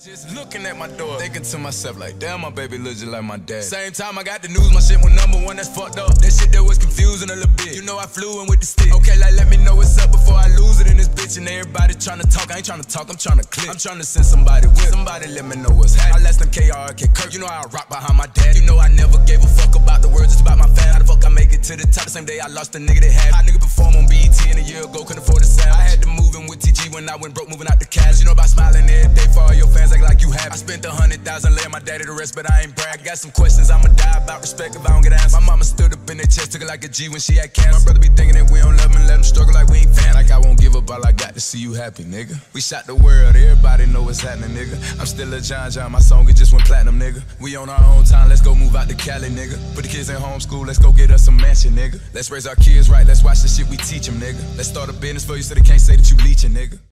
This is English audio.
Just looking at my door, thinking to myself like, damn, my baby looks just like my dad. Same time I got the news, my shit went #1, that's fucked up. That shit that was confusing a little bit. You know I flew in with the stick. Okay, like let me know what's up before I lose it in this bitch. And everybody tryna talk, I ain't tryna talk, I'm tryna click. I'm tryna send somebody with. Somebody let me know what's happening. I last them KRK Kirk, you know how I rock behind my dad. You know I never gave a fuck about the words, it's about my fan. How the fuck I make it to the top the same day I lost a nigga that had. Hot nigga perform on BET and a year ago, couldn't afford the sound. I had to move in with TG when I went broke, moving out the cash. You know about smiling every day for all your fans, act like you happy. I spent 100,000 laying my daddy to rest, but I ain't brag. Got some questions, I'ma die about respect if I don't get answers. My mama stood up in their chest, took it like a G when she had cancer. My brother be thinking that we don't love him and let him struggle like we ain't fan. Like I won't give up, all I got to see you happy, nigga. We shot the world, everybody know what's happening, nigga. I'm still a John John, my song it just went platinum, nigga. We on our own time, let's go move out to Cali, nigga. Put the kids in homeschool, let's go get us a mansion, nigga. Let's raise our kids right, let's watch the shit we teach them, nigga. Let's start a business for you so they can't say that you leeching, nigga.